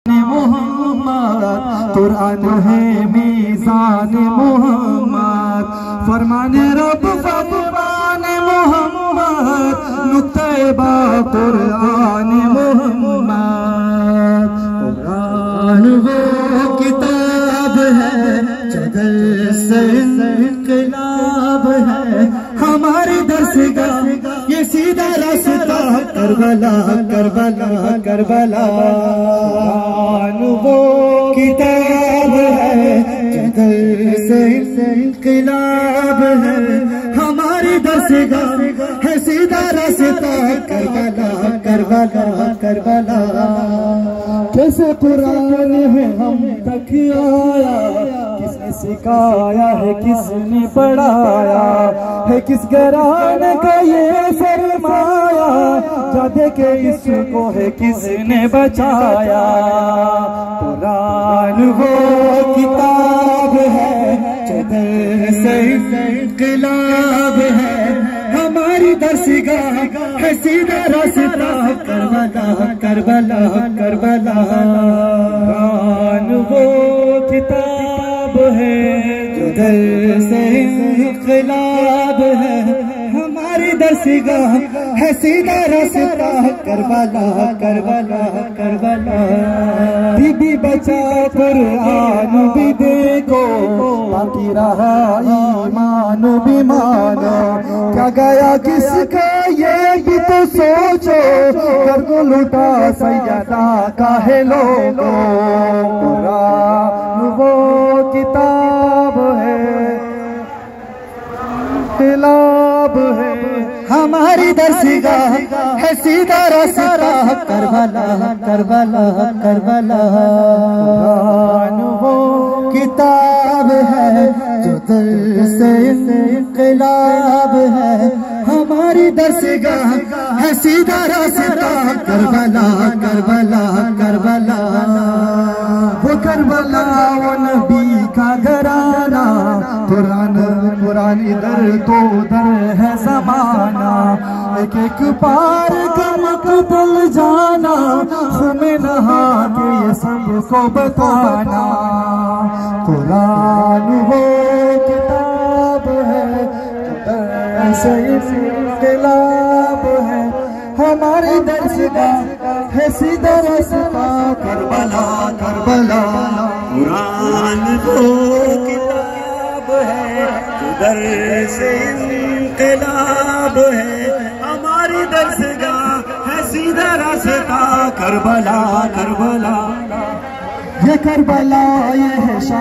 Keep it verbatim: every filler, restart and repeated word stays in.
محمد، قرآن ہے میزان محمد، فرمان رب فرمان محمد، نقطہ با قرآن محمد۔ قرآن وہ کتاب ہے جدل سے انقلاب ہے، ہماری درسگاہ یہ سیدھا راستہ کربلا کربلا کربلا۔ قرآن وہ کتاب ہے جدل سے انقلاب ہے، ہماری درسگاہ ہے سیدھا راستہ کربلا کربلا کربلا۔ کیسے قرآن ہے ہم تک آیا، کس نے سکھایا ہے کس نے پڑھایا ہے، کس گھرانے کا یہ فرمایا، جادے کے اس کو ہے کس نے بچایا۔ قرآن وہ کتاب ہے جدل سے انقلاب ہے، ہماری درسگاہ ہے سیدھا راستہ کربلا کربلا کربلا۔ قرآن وہ کتاب ہے جدل سے انقلاب ہے، ہماری درسگاہ ہے سیدھا راستہ کربلا کربلا کربلا۔ بی بی بچا قرآن بھی دیکھو، باقی رہا ایمان بھی مانو، کیا گیا کس کا یہ بھی تو سوچو، کر کو لوٹا سیدہ کاہے لوگو۔ قرآن وہ کتاب ہے انقلاب ہے، ہماری درسگاہ ہے سیدھا راستہ کربلا کربلا کربلا۔ قرآن وہ کتاب ہے جو دل سے انقلاب ہے، ہماری درسگاہ ہے سیدھا راستہ کربلا کربلا کربلا۔ وہ کربلا وہ نبی کا گھرانہ، قرآن قرآن ادھر تو ادھر ہے زمانہ، ایک ایک بار کا مقتل جانا، خون نہا کے یہ سب کو بتانا۔ قرآن وہ کتاب ہے ایسے انقلاب ہے، ہماری درسگاہ ہے سیدھا راستہ کربلا کربلا۔ قرآن وہ کتاب ہے جدل سے انقلاب ہے، ہماری درسگاہ ہے سیدھا راستہ کربلا کربلا۔ یہ کربلا یہ ہے